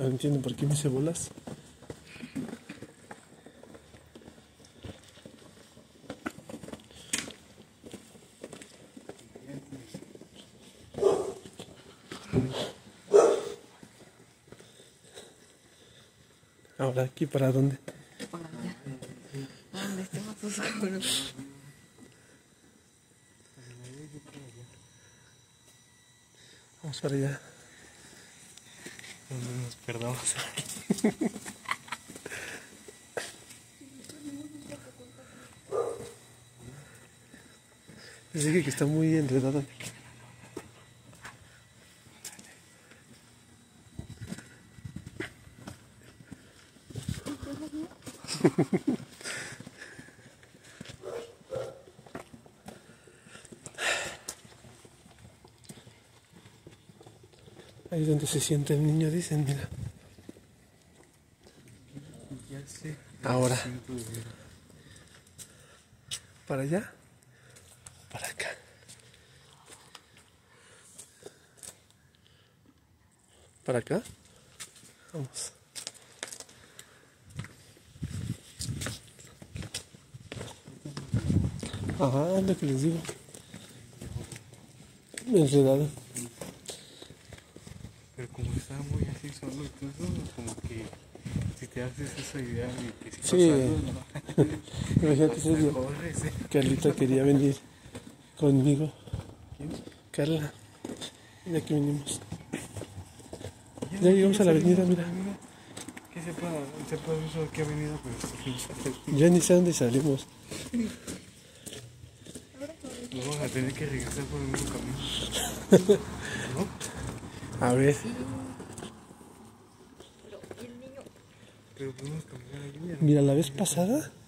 entiendo por qué me hice bolas. Ahora, ¿aquí para dónde? Para allá. ¿A dónde esté más oscuro? Vamos para allá. Donde nos perdamos. Dice que está muy enredado. Ahí es donde se sienta el niño, dicen, mira. Ya sé. Ahora. ¿Para allá? Para acá. ¿Para acá? Vamos. Ajá, es lo que les digo. Enredado. Pero como está muy así solo, entonces como que si te haces esa idea de que si Sí. pasa algo, ¿no? Imagínate ese día. Corres, ¿eh? Carlita quería venir conmigo. Carla, de aquí venimos. Ya llegamos a la avenida, mira. Que sepa eso de qué avenida, pero Ya ni sé dónde salimos. nos vamos a tener que regresar por el mismo camino. ¿No? A ver, Pero, ¿y el niño? Pero podemos caminar allí. mira, la vez pasada